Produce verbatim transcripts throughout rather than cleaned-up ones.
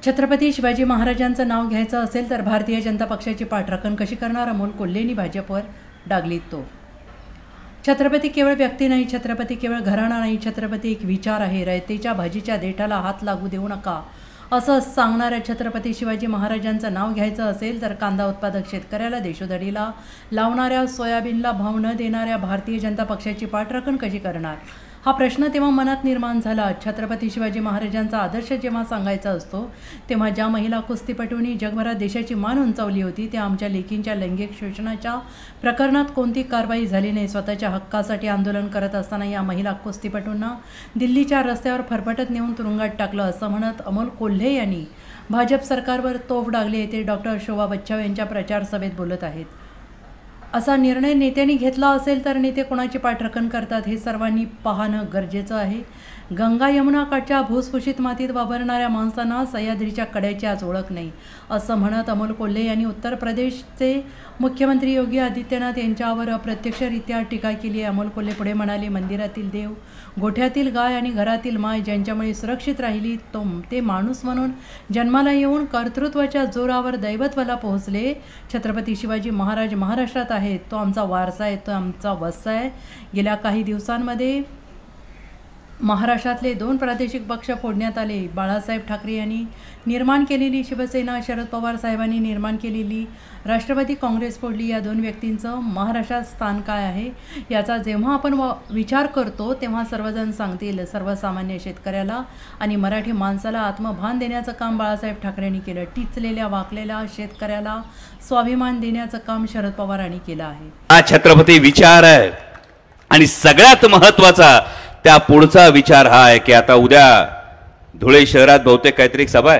छत्रपती शिवाजी महाराजांचं नाव घ्यायचं असेल तर भारतीय जनता पक्षाची पाठराखण कशी करणार, अमोल कोल्हेंनी भाजपवर डागली तो. छत्रपती केवळ व्यक्ती नाही, छत्रपती केवळ घराणा नाही, छत्रपती एक विचार आहे. रयतेच्या भाजीच्या देठाला हात लागू देऊ नका असं सांगणाऱ्या छत्रपती शिवाजी महाराजांचं नाव घ्यायचं असेल तर कांदा उत्पादक शेतकऱ्याला देशोधडीला लावणाऱ्या, सोयाबीनला भाव न देणाऱ्या भारतीय जनता पक्षाची पाठराखण कशी करणार, हा प्रश्न तेव्हा मनात निर्माण झाला. छत्रपती शिवाजी महाराजांचा आदर्श जेव्हा सांगायचा असतो तेव्हा ज्या महिला कुस्तीपटूंनी जगभरात देशाची मान उंचावली होती त्या आमच्या लेकींच्या लैंगिक शोषणाच्या प्रकरणात कोणती कारवाई झाली नाही. स्वतःच्या हक्कासाठी आंदोलन करत असताना या महिला कुस्तीपटूंना दिल्लीच्या रस्त्यावर फरफटत नेऊन तुरुंगात टाकलं असं म्हणत अमोल कोल्हे यांनी भाजप सरकारवर तोफ डागली. ते डॉक्टर शोभा बच्चाव यांच्या प्रचार सभेत बोलत आहेत. असा निर्णय नेत्यांनी घेतला असेल तर नेते कोणाची पाठराखण करतात हे सर्वांनी पाहणं गरजेचं आहे. गंगा यमुना काठच्या भुसभुशीत मातीत वावरणाऱ्या माणसांना सह्याद्रीच्या कड्याची आज ओळख नाही असं म्हणत अमोल कोल्हे यांनी उत्तर प्रदेशचे मुख्यमंत्री योगी आदित्यनाथ यांच्यावर अप्रत्यक्षरित्या टीका केली आहे. अमोल कोल्हे पुढे म्हणाले, मंदिरातील देव, गोठ्यातील गाय आणि घरातील माय ज्यांच्यामुळे सुरक्षित राहिली तो ते माणूस म्हणून जन्माला येऊन कर्तृत्वाच्या जोरावर दैवत्वाला पोहोचले. छत्रपती शिवाजी महाराज महाराष्ट्रात आहेत, तो आमचा वारसा आहे, तो आमचा वस्सा आहे. गेल्या काही दिवसांमध्ये महाराष्ट्रातले दोन प्रादेशिक पक्ष फोडण्यात आले. बाळासाहेब ठाकरे यांनी निर्माण केलेली शिवसेना, शरद पवार साहेबांनी निर्माण केलेली राष्ट्रवादी काँग्रेस फोडली. या दोन व्यक्तींचं महाराष्ट्रात स्थान काय आहे याचा जेव्हा आपण विचार करतो तेव्हा सर्वजण सांगतील, सर्वसामान्य शेतकऱ्याला आणि मराठी माणसाला आत्मभान देण्याचं काम बाळासाहेब ठाकरेंनी केलं. टिचलेल्या वाकलेल्या शेतकऱ्याला स्वाभिमान देण्याचं काम शरद पवारांनी केलं आहे. हा छत्रपती विचार आहे आणि सगळ्यात महत्त्वाचा त्या पुढचा विचार हा आहे की आता उद्या धुळे शहरात बहुतेक काहीतरी एक सभा आहे,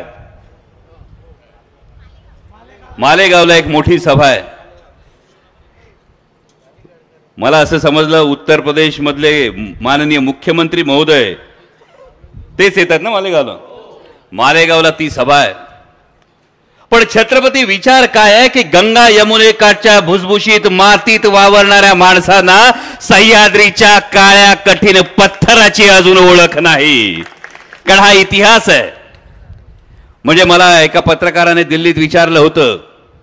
मालेगावला एक मोठी सभा आहे. मला असं समजलं उत्तर प्रदेश मधले माननीय मुख्यमंत्री महोदय तेच येतात ना मालेगावला. मालेगावला ती सभा आहे. पण छत्रपती विचार काय आहे की गंगा यमुनेकाठच्या भुसभुशीत मातीत वावरणाऱ्या माणसांना सह्याद्रीच्या काळ्या कठीण पत्थराची अजून ओळख नाही, कारण हा इतिहास आहे. म्हणजे मला एका पत्रकाराने दिल्लीत विचारलं होतं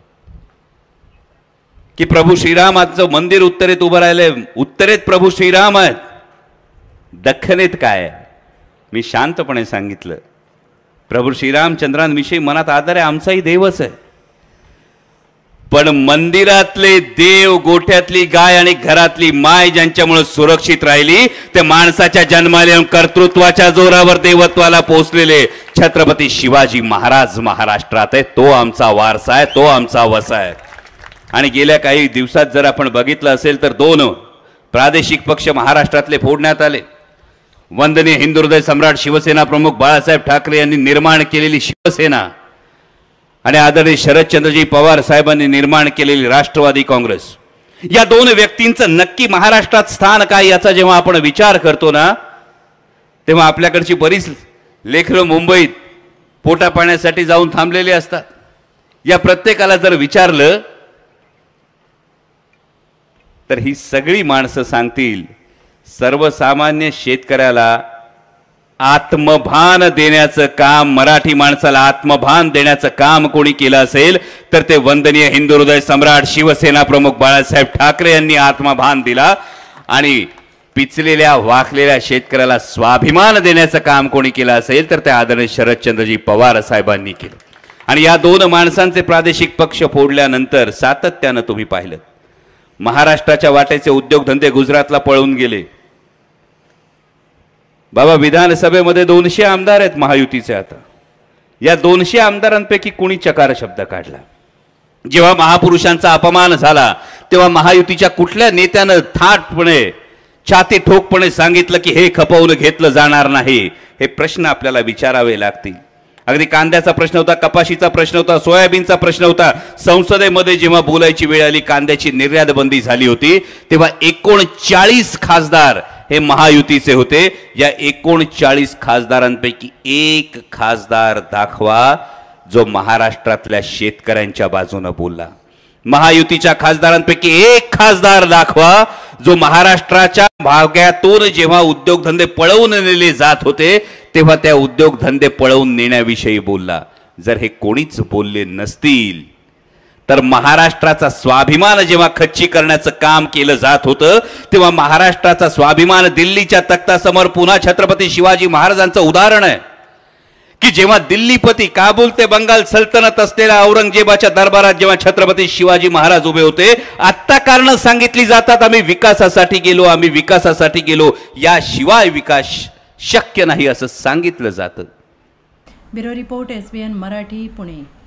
की प्रभू श्रीरामाचं मंदिर उत्तरेत उभं राहिले, उत्तरेत प्रभू श्रीराम आहेत, दख्खनेत काय? मी शांतपणे सांगितलं, प्रभू श्रीरामचंद्रांविषयी मनात आदर आहे, आमचाही देवच आहे. पण मंदिरातले देव, गोठ्यातली गाय आणि घरातली माय ज्यांच्यामुळे सुरक्षित राहिली ते माणसाच्या जन्माला येऊन कर्तृत्वाच्या जोरावर देवत्वाला पोहोचलेले छत्रपती शिवाजी महाराज महाराष्ट्रात आहे. तो आमचा वारसा आहे, तो आमचा वसा आहे. आणि गेल्या काही दिवसात जर आपण बघितलं असेल तर दोन प्रादेशिक पक्ष महाराष्ट्रातले फोडण्यात आले. वंदनीय हिंदुहृदय सम्राट शिवसेना प्रमुख बाळासाहेब ठाकरे यांनी निर्माण केलेली शिवसेना आणि आदरणीय शरदचंद्रजी पवार साहेबांनी निर्माण केलेली राष्ट्रवादी काँग्रेस, या दोन व्यक्तींचं नक्की महाराष्ट्रात स्थान काय याचा जेव्हा आपण विचार करतो ना तेव्हा आपल्याकडची बरीच लेकरं मुंबईत पोटा पाण्यासाठी जाऊन थांबलेली असतात. या प्रत्येकाला जर विचारलं तर ही सगळी माणसं सांगतील सर्वसामान्य शेतकऱ्याला आत्मभान देण्याचं काम, मराठी माणसाला आत्मभान देण्याचं काम कोणी केलं असेल तर ते वंदनीय हिंदुहृदय सम्राट शिवसेना प्रमुख बाळासाहेब ठाकरे यांनी आत्मभान दिला. आणि पिचलेल्या वाकलेल्या शेतकऱ्याला स्वाभिमान देण्याचं काम कोणी केलं असेल तर ते आदरणीय शरदचंद्रजी पवार साहेबांनी केलं. आणि या दोन माणसांचे प्रादेशिक पक्ष फोडल्यानंतर सातत्यानं तुम्ही पाहिलं महाराष्ट्राच्या वाटेचे उद्योगधंदे गुजरातला पळून गेले. बाबा विधानसभेमध्ये दोनशे आमदार आहेत महायुतीचे. आता या दोनशे आमदारांपैकी कुणी चकार शब्द काढला? जेव्हा महापुरुषांचा अपमान झाला तेव्हा महायुतीच्या कुठल्या नेत्यानं थाटपणे, छाती ठोकपणे सांगितलं की हे खपवून घेतलं जाणार नाही? हे प्रश्न आपल्याला विचारावे लागतील. अगदी कांद्याचा प्रश्न होता, कपाशीचा प्रश्न होता, सोयाबीनचा प्रश्न होता. संसदेमध्ये जेव्हा बोलायची वेळ आली, कांद्याची निर्यात बंदी झाली होती तेव्हा एकोणचाळीस खासदार हे महायुतीचे होते. या एकोणचाळीस खासदारांपैकी एक खासदार दाखवा जो महाराष्ट्रातल्या शेतकऱ्यांच्या बाजूने बोलला. महायुतीच्या खासदारांपैकी एक खासदार दाखवा जो महाराष्ट्राच्या भागातून जेव्हा उद्योगधंदे पळवून नेले जात होते तेव्हा त्या उद्योगधंदे पळवून नेण्याविषयी बोलला. जर हे कोणीच बोलले नसतील तर महाराष्ट्राचा स्वाभिमान जेव्हा खच्ची करण्याचं काम केलं जात होतं तेव्हा महाराष्ट्राचा स्वाभिमान दिल्लीच्या तख्तासमोर पुन्हा छत्रपती शिवाजी महाराजांचं उदाहरण आहे की जेव्हा दिल्लीपती काबूल ते बंगाल सल्तनत असलेल्या औरंगजेबाच्या दरबारात जेव्हा छत्रपती शिवाजी महाराज उभे होते, आत्ता कारण सांगितली जातात आम्ही विकासासाठी गेलो आम्ही विकासासाठी गेलो याशिवाय विकास शक्य नाही असं सांगितलं जातं. Bureau report S B N Marathi Pune.